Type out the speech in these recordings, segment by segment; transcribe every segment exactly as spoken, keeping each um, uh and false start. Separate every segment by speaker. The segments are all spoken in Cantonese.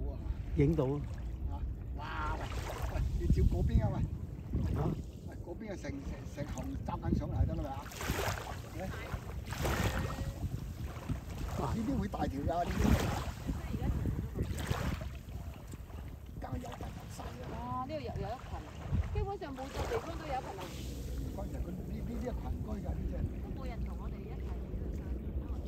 Speaker 1: 影到
Speaker 2: 啊！哇喂喂，你照嗰邊啊喂！
Speaker 1: 啊！
Speaker 2: 喂，嗰邊啊成成成行揸緊上嚟得啦咪啊？呢啲會大條㗎，呢啲。梗係有大有細㗎。
Speaker 3: 哦，呢度又有一群，基本上每個地方都有一群啊。
Speaker 2: 嗰陣佢呢呢啲係群居㗎，呢隻。
Speaker 3: 都冇人同我哋一齊喺度散。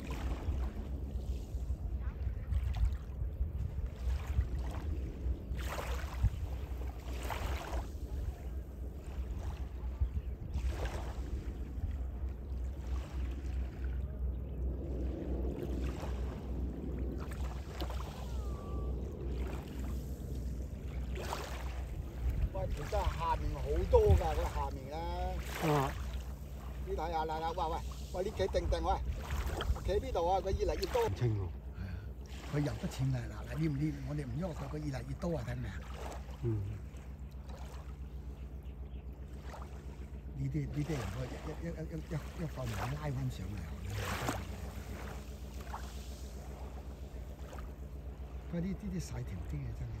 Speaker 2: 喂，其實下面好多㗎，佢下面咧。
Speaker 1: 啊！
Speaker 2: 你睇下啦啦，喂喂喂，你企定定喂，企呢度啊，佢越嚟越多。
Speaker 1: 清喎。
Speaker 2: 係啊，佢入得錢㗎嗱嗱，呢唔呢？我哋唔喐佢，佢越嚟越多啊，睇唔明啊？
Speaker 1: 嗯。
Speaker 2: 呢啲呢啲人我一一一一一一個人拉翻上嚟。佢呢啲啲細條啲嘅真係。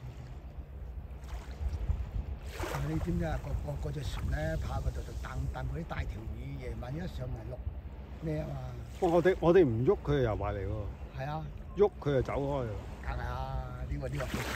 Speaker 2: 你知唔知啊？個個嗰隻船咧，跑嗰度就蹬蹬嗰啲大條魚，夜晚一上嚟落咩啊嘛？
Speaker 1: 我哋我哋唔喐佢就游埋嚟喎。
Speaker 2: 係啊，
Speaker 1: 喐佢就走開啦。
Speaker 2: 梗係啊，呢個呢個咧。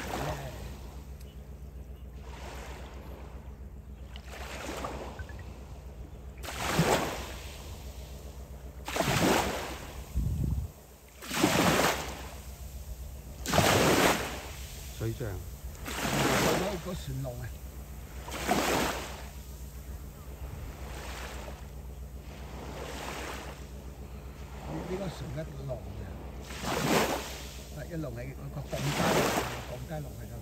Speaker 1: 水漲。
Speaker 2: 嗰個船龍啊！呢個船一龍嘅，係一龍係個降低降低落嚟㗎。